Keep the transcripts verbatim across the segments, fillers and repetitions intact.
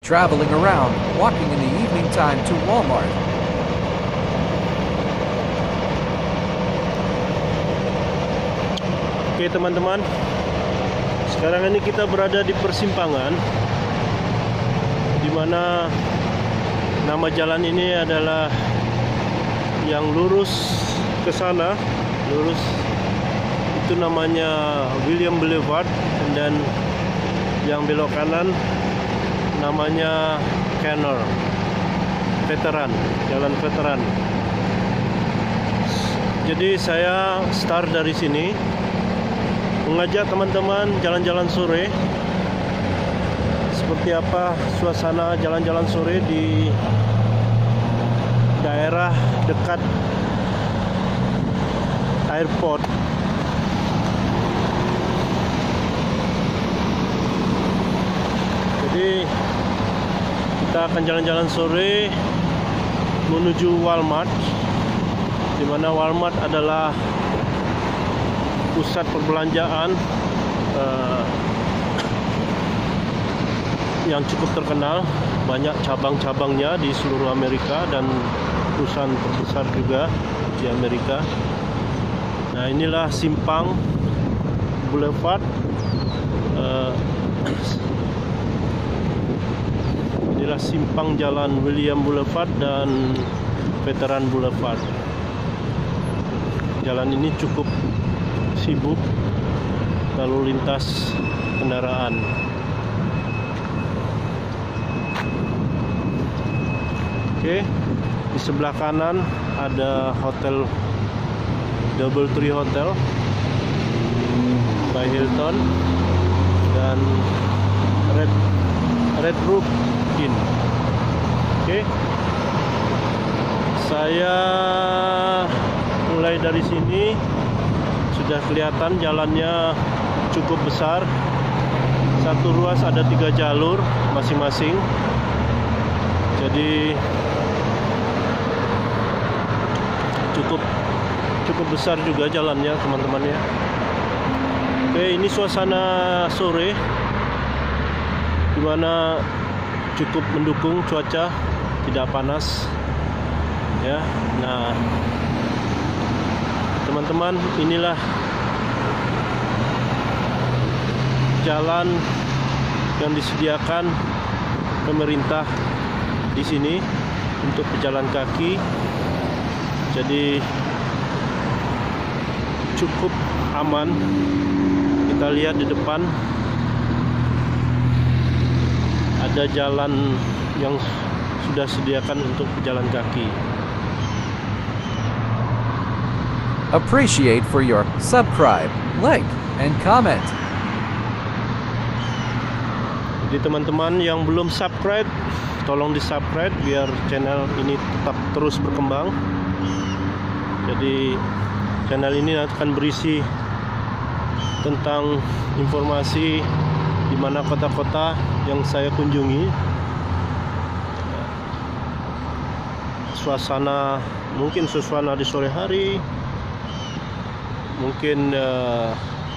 traveling around, walking in the evening time to Walmart. Oke teman-teman, sekarang ini kita berada di persimpangan, di mana nama jalan ini adalah yang lurus ke sana, lurus itu namanya William Boulevard, dan yang belok kanan namanya Canal Veteran, Jalan Veteran. Jadi saya start dari sini, mengajak teman-teman jalan-jalan sore. Seperti apa suasana jalan-jalan sore di daerah dekat airport. Jadi kita akan jalan-jalan sore menuju Walmart, di mana Walmart adalah pusat perbelanjaan uh, yang cukup terkenal, banyak cabang-cabangnya di seluruh Amerika dan perusahaan terbesar juga di Amerika. Nah, inilah simpang Boulevard, uh, inilah simpang jalan William Boulevard dan Veteran Boulevard. Jalan ini cukup sibuk lalu lintas kendaraan. Oke, di sebelah kanan ada hotel Double Tree Hotel by Hilton dan Red Red Roof Inn. Oke, saya mulai dari sini. Sudah kelihatan jalannya cukup besar. Satu ruas ada tiga jalur masing-masing. Jadi cukup cukup besar juga jalannya, teman-teman ya. Oke, ini suasana sore, dimana cukup mendukung cuaca, tidak panas ya. Nah, teman-teman, inilah jalan yang disediakan pemerintah di sini untuk pejalan kaki. Jadi cukup aman. Kita lihat di depan ada jalan yang sudah disediakan untuk pejalan kaki. Appreciate for your subscribe, like, and comment. Jadi teman-teman yang belum subscribe, tolong di subscribe biar channel ini tetap terus berkembang. Jadi channel ini akan berisi tentang informasi di mana kota-kota yang saya kunjungi, suasana, mungkin suasana di sore hari, mungkin uh,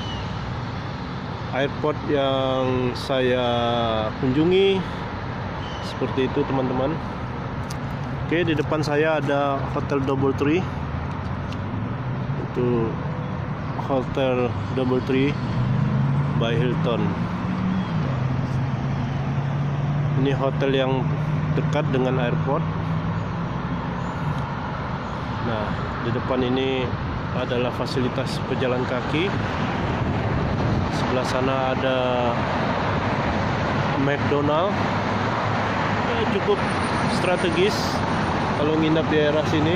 airport yang saya kunjungi, seperti itu teman-teman. Oke, di depan saya ada Hotel Double Tree. Itu Hotel Double Tree by Hilton. Ini hotel yang dekat dengan airport. Nah, di depan ini adalah fasilitas pejalan kaki. Sebelah sana ada McDonald. Ya, cukup strategis kalau nginap di daerah sini,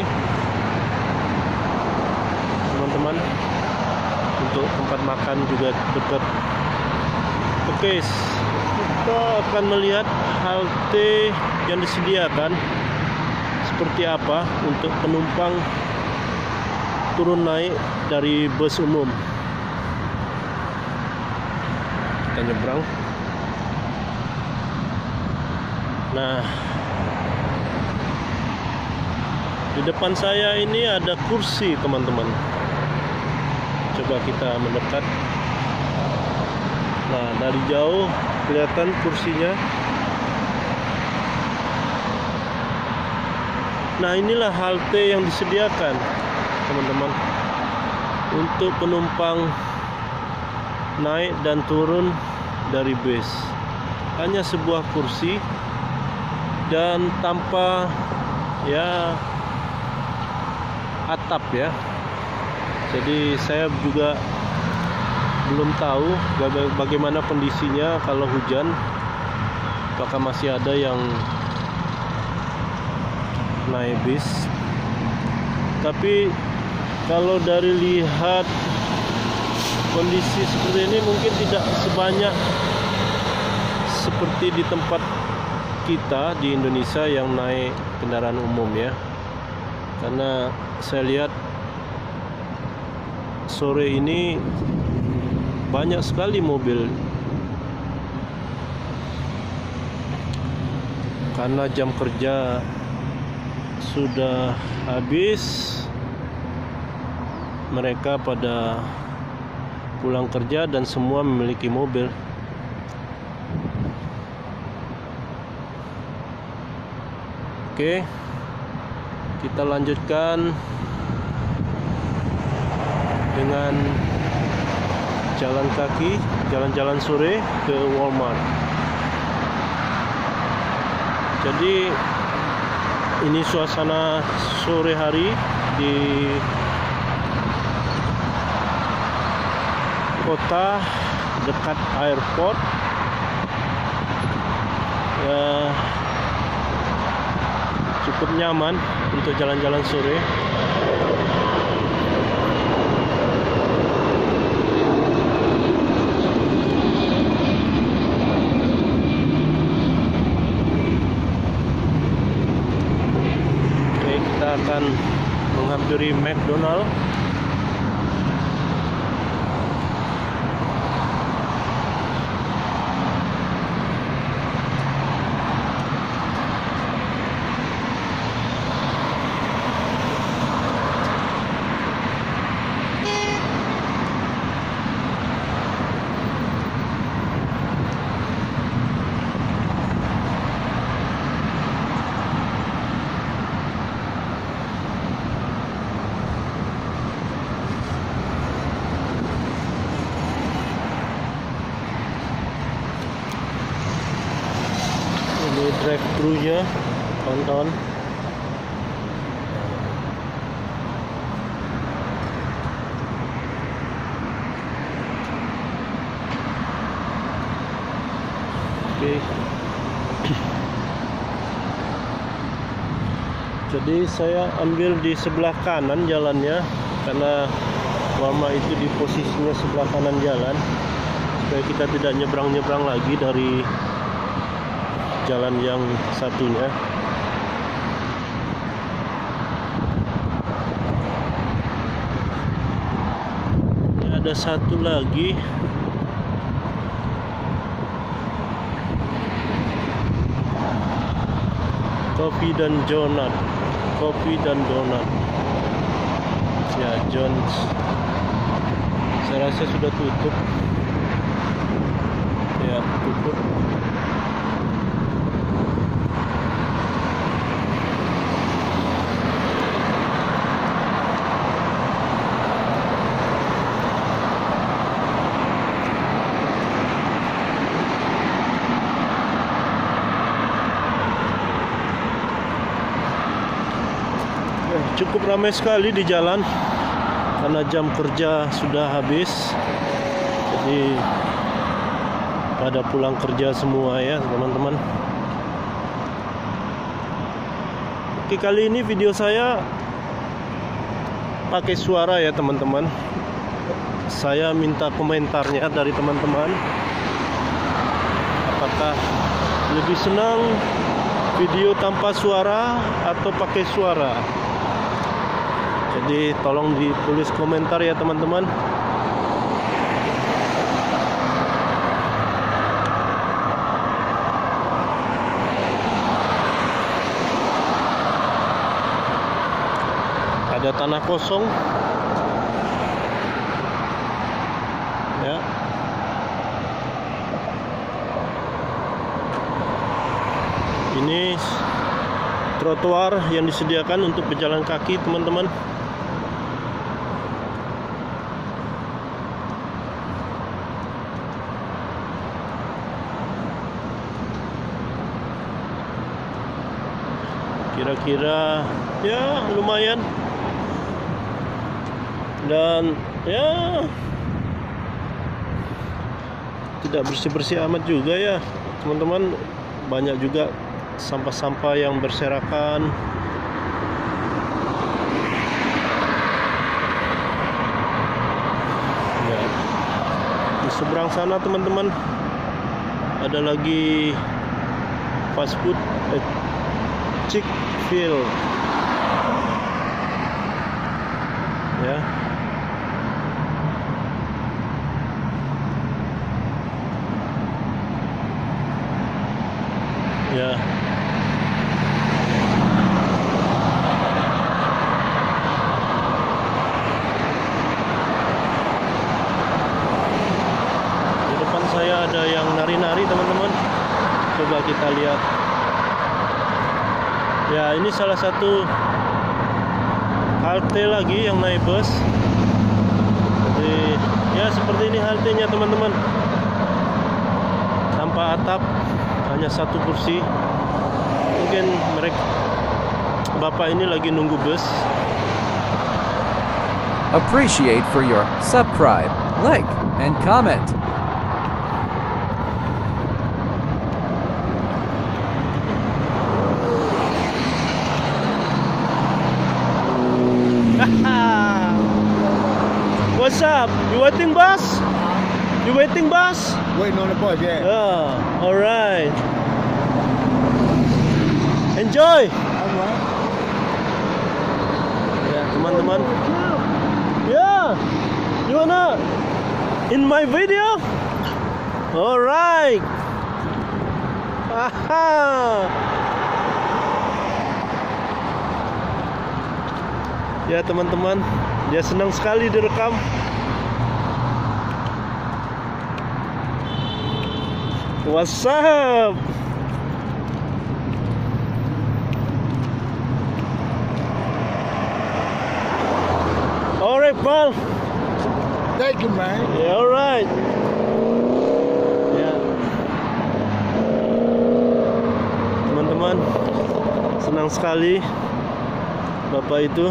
teman-teman. Untuk tempat makan juga dekat. Oke, kita akan melihat halte yang disediakan seperti apa untuk penumpang turun naik dari bus umum. Kita nyebrang. Nah, di depan saya ini ada kursi, teman-teman. Coba kita mendekat. Nah, dari jauh kelihatan kursinya. Nah, inilah halte yang disediakan, teman-teman, untuk penumpang naik dan turun dari bus. Hanya sebuah kursi dan tanpa ya atap ya. Jadi saya juga belum tahu bagaimana kondisinya kalau hujan, apakah masih ada yang naik bis. Tapi kalau dari lihat kondisi seperti ini mungkin tidak sebanyak seperti di tempat kita di Indonesia yang naik kendaraan umum ya. Karena saya lihat sore ini banyak sekali mobil, karena jam kerja sudah habis. Mereka pada pulang kerja dan semua memiliki mobil. Oke, kita lanjutkan dengan jalan kaki, jalan-jalan sore ke Walmart. Jadi ini suasana sore hari di kota dekat airport ya, cukup nyaman untuk jalan-jalan sore. Oke, kita akan menghampiri McDonald. Ini drive-thru-nya, kawan-kawan. Oke. Jadi saya ambil di sebelah kanan jalannya, karena Walmart itu di posisinya sebelah kanan jalan, supaya kita tidak nyebrang-nyebrang lagi dari jalan yang satunya. Ini ada satu lagi. Kopi dan donat. Kopi dan donat. Ya, Jones. Saya rasa sudah tutup. Ya, tutup. Cukup ramai sekali di jalan karena jam kerja sudah habis. Jadi pada pulang kerja semua ya, teman-teman. Oke, kali ini video saya pakai suara ya, teman-teman. Saya minta komentarnya dari teman-teman. Apakah lebih senang video tanpa suara atau pakai suara? Jadi tolong ditulis komentar ya, teman-teman. Ada tanah kosong. Ya. Ini trotoar yang disediakan untuk pejalan kaki, teman-teman. Kira-kira ya lumayan, dan ya tidak bersih-bersih amat juga ya teman-teman. Banyak juga sampah-sampah yang berserakan. Ya. Di seberang sana teman-teman ada lagi fast food, eh, Chick-fil, ya. Ya. Di depan saya ada yang nari-nari teman-teman. Coba kita lihat. Ya, ini salah satu halte lagi yang naik bus. Jadi ya seperti ini haltenya teman-teman. Tanpa atap, hanya satu kursi. Mungkin mereka bapak ini lagi nunggu bus. Appreciate for your subscribe, like, and comment. What's up? You waiting bus? You waiting bus? Waiting on the bus, yeah. Yeah, all right. Enjoy. Alright. Ya, teman-teman. Yeah. You wanna in my video? All right. Aha. Ya, teman-teman. Dia senang sekali direkam. What's up? Alright, pal. Thank you, man. Yeah, alright. Ya. Teman-teman, senang sekali bapak itu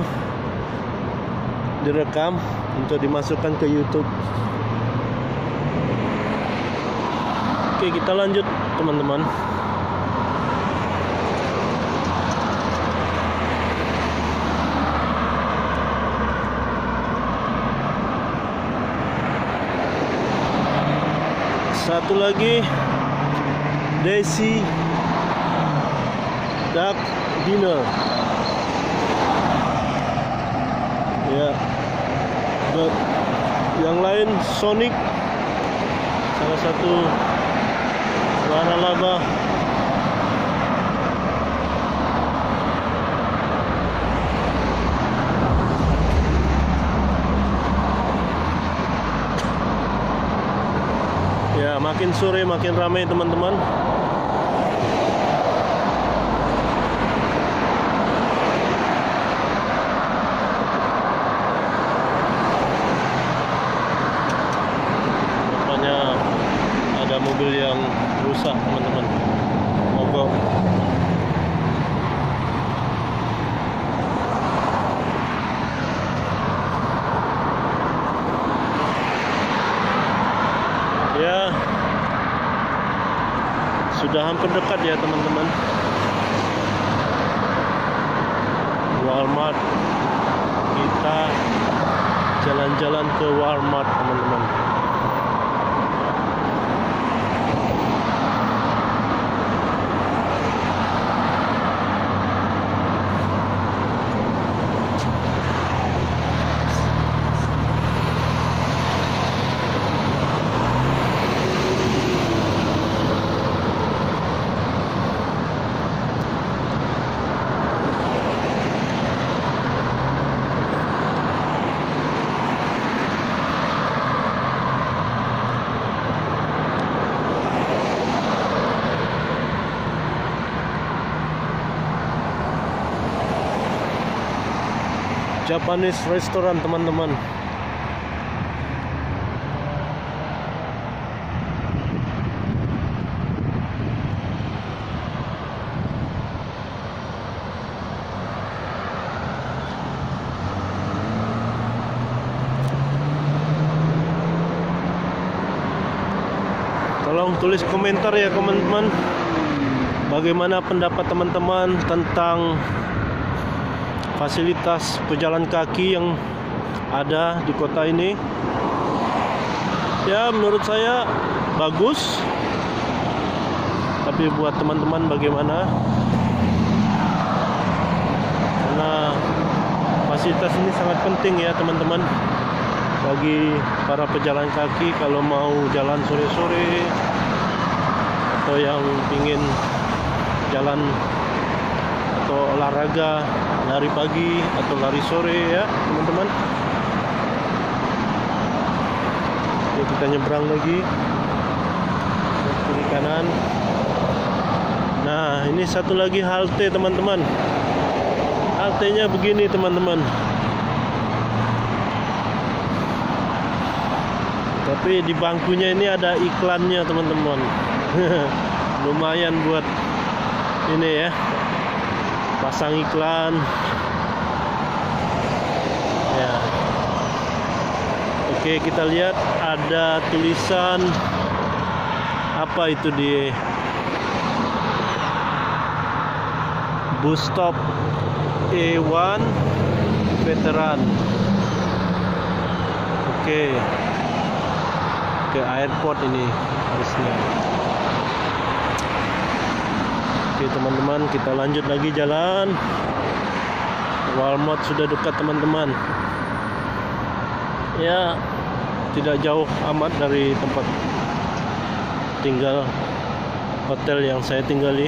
direkam untuk dimasukkan ke YouTube. Oke, kita lanjut teman-teman. Satu lagi, Desi Duck Dinner. Ya. But yang lain Sonic, salah satu warna laba. Ya, makin sore makin ramai teman-teman. Mobil yang rusak teman-teman, mogok. Ya, sudah hampir dekat ya teman-teman. Walmart, kita jalan-jalan ke Walmart teman-teman. Japanese restaurant teman-teman. Tolong tulis komentar ya teman-teman, bagaimana pendapat teman-teman tentang fasilitas pejalan kaki yang ada di kota ini. Ya, menurut saya bagus, tapi buat teman-teman bagaimana? Karena fasilitas ini sangat penting ya teman-teman, bagi para pejalan kaki kalau mau jalan sore-sore atau yang ingin jalan atau olahraga lari pagi atau lari sore ya teman-teman. Oke, kita nyebrang lagi ke kiri kanan. Nah, ini satu lagi halte teman-teman. Haltenya begini teman-teman. Tapi di bangkunya ini ada iklannya teman-teman. Lumayan buat ini ya, pasang iklan ya. Oke, kita lihat ada tulisan apa itu di bus stop A satu Veteran. Oke, ke airport ini harusnya. Oke teman-teman, kita lanjut lagi jalan. Walmart sudah dekat teman-teman. Ya, tidak jauh amat dari tempat tinggal hotel yang saya tinggali.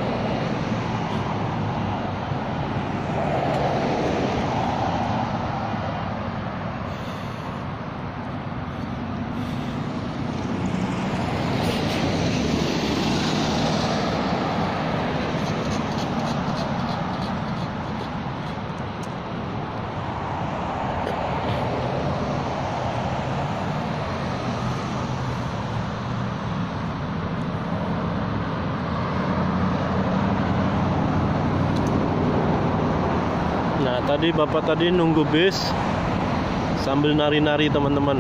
Nah, tadi bapak tadi nunggu bis sambil nari-nari teman-teman.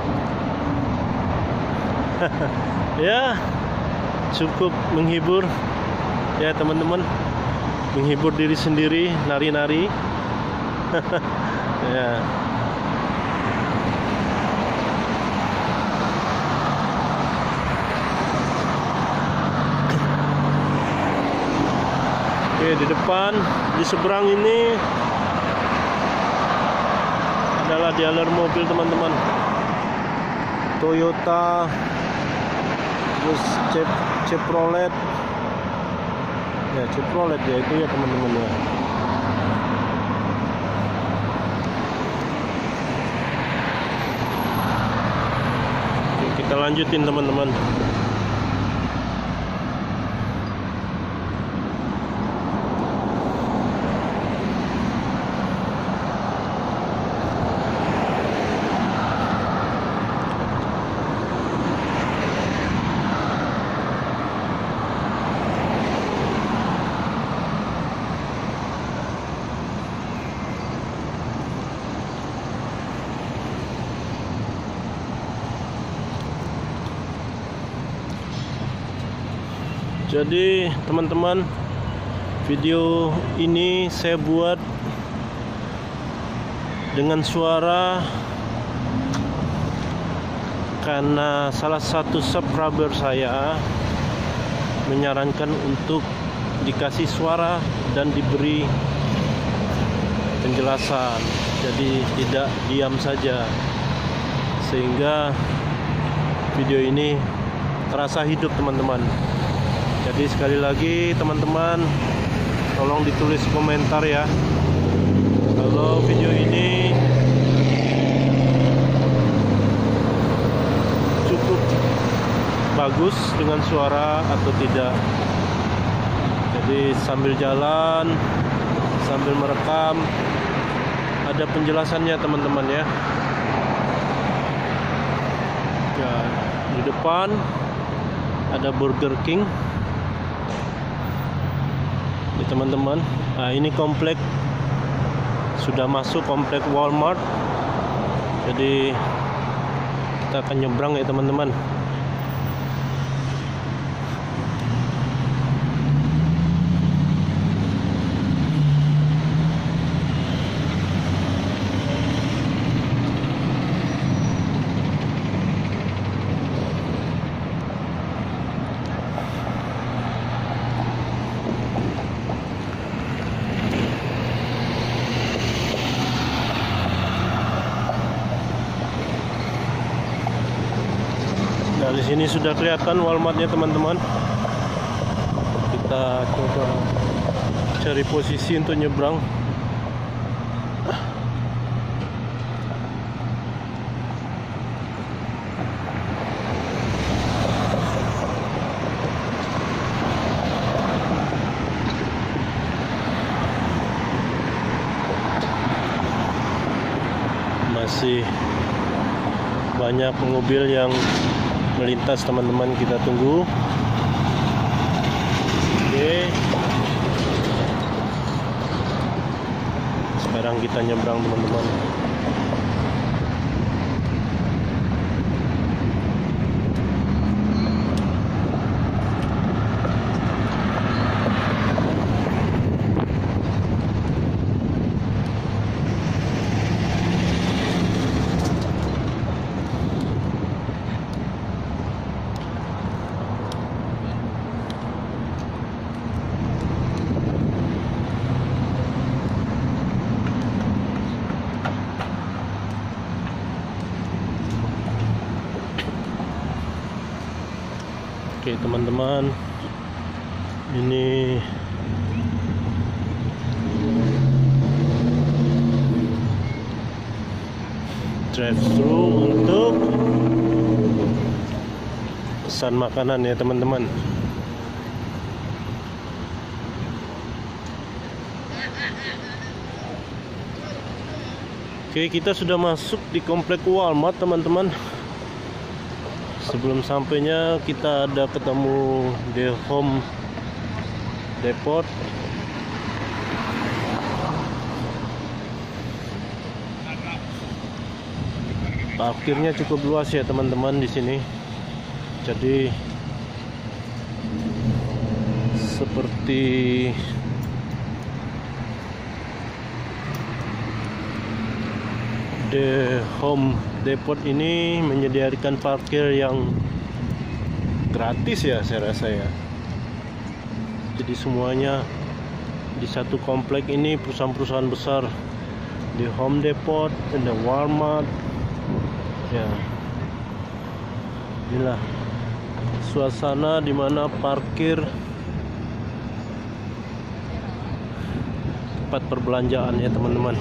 Ya, cukup menghibur ya teman-teman, menghibur diri sendiri nari-nari. Ya. Oke, di depan di seberang ini adalah dealer mobil teman-teman, Toyota, terus Chevrolet ya, Chevrolet ya itu ya teman-teman ya. Oke, kita lanjutin teman-teman. Jadi teman-teman, video ini saya buat dengan suara karena salah satu subscriber saya menyarankan untuk dikasih suara dan diberi penjelasan, jadi tidak diam saja, sehingga video ini terasa hidup teman-teman. Jadi sekali lagi teman-teman, tolong ditulis komentar ya kalau video ini cukup bagus dengan suara atau tidak. Jadi sambil jalan, sambil merekam, ada penjelasannya teman-teman ya. Ya, di depan ada Burger King. Ini teman-teman. Nah, ini komplek sudah masuk komplek Walmart. Jadi kita akan nyebrang ya teman-teman. Nah, di sini sudah kelihatan Walmartnya teman-teman. Kita coba cari posisi untuk nyebrang. Masih banyak mobil yang melintas teman-teman, kita tunggu. Oke, sekarang kita nyebrang teman-teman. Oke teman-teman, ini drive-thru untuk pesan makanan ya teman-teman. Oke, kita sudah masuk di komplek Walmart teman-teman. Sebelum sampainya kita ada ketemu The Home Depot. Parkirnya cukup luas ya teman-teman di sini. Jadi seperti The Home Depot ini menyediakan parkir yang gratis ya, saya rasa ya. Jadi semuanya di satu komplek ini, perusahaan-perusahaan besar, The Home Depot, ada Walmart. Ya, inilah suasana di mana parkir tempat perbelanjaan ya teman-teman.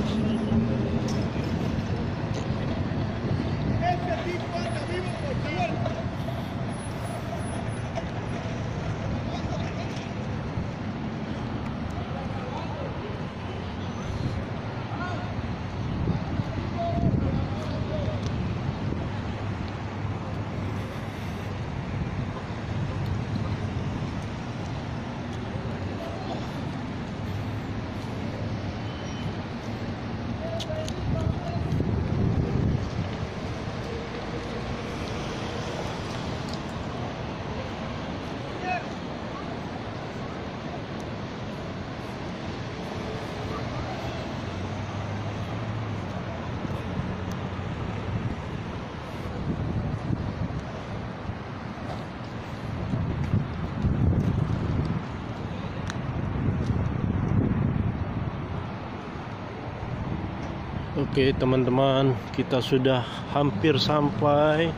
Oke teman-teman, kita sudah hampir sampai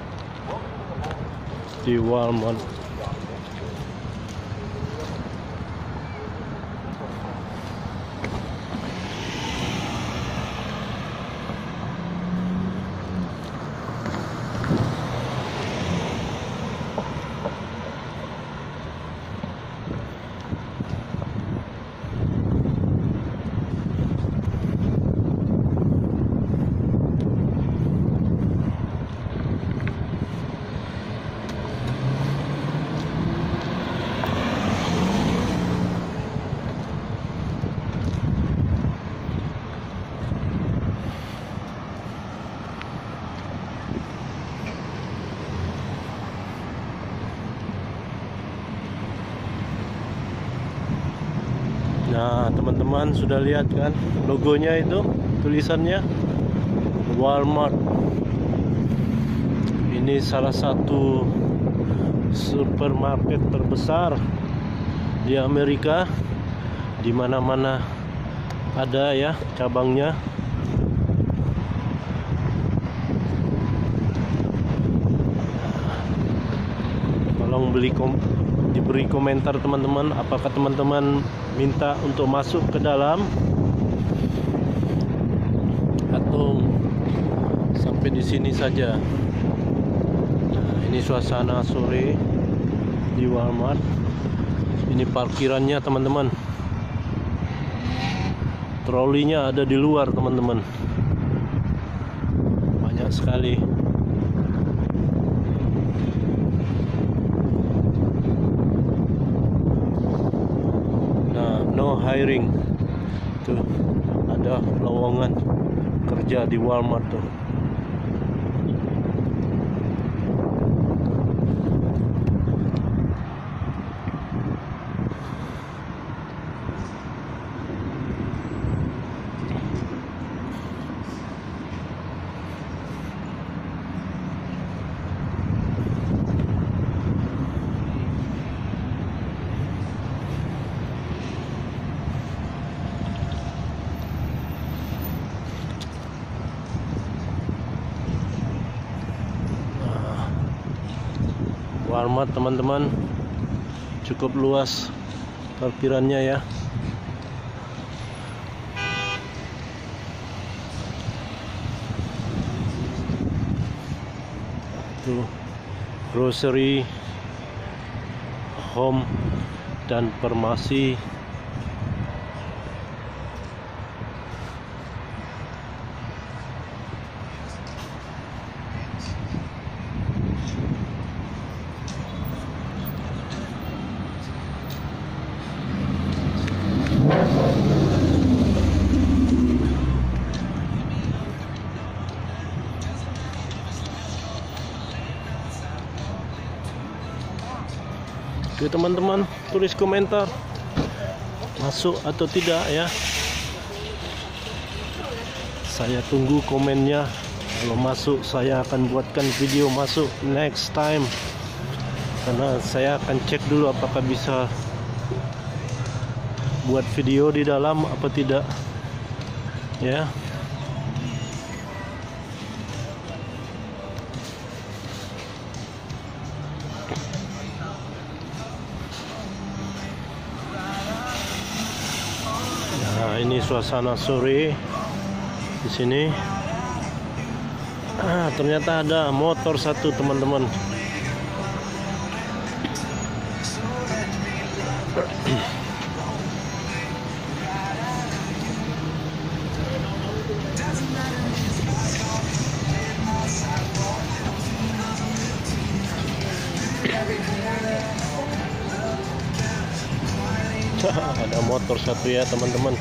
di Walmart. Nah, teman-teman sudah lihat kan logonya itu, tulisannya Walmart. Ini salah satu supermarket terbesar di Amerika, di mana-mana ada ya cabangnya. Tolong beli kom diberi komentar teman-teman, apakah teman-teman minta untuk masuk ke dalam atau sampai di sini saja. Nah, ini suasana sore di Walmart. Ini parkirannya teman-teman. Trolinya ada di luar teman-teman. Banyak sekali. No hiring. Tuh ada lowongan kerja di Walmart tuh. Walmart teman-teman, cukup luas parkirannya ya. Tuh, grocery, home, dan farmasi. Oke teman-teman, tulis komentar masuk atau tidak ya. Saya tunggu komennya. Kalau masuk, saya akan buatkan video masuk next time, karena saya akan cek dulu apakah bisa buat video di dalam apa tidak ya. Nah, ini suasana sore di sini. Ah, ternyata ada motor satu teman-teman. Ada motor satu ya teman-teman.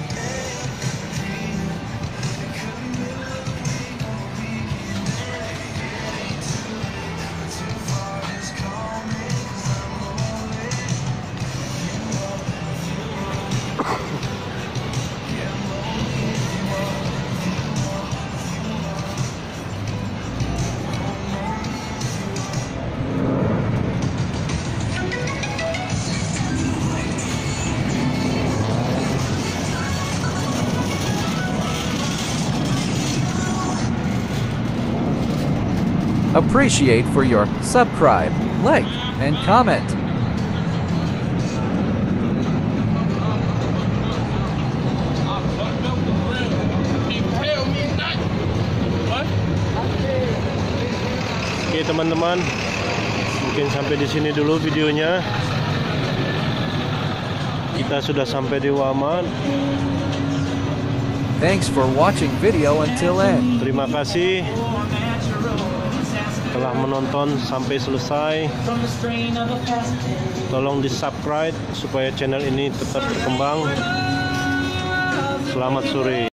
Appreciate for your subscribe, like, and comment. Oke teman-teman, mungkin sampai di sini dulu videonya. Kita sudah sampai di Walmart. Thanks for watching video until end. Terima kasih telah menonton sampai selesai. Tolong di subscribe supaya channel ini tetap berkembang. Selamat sore.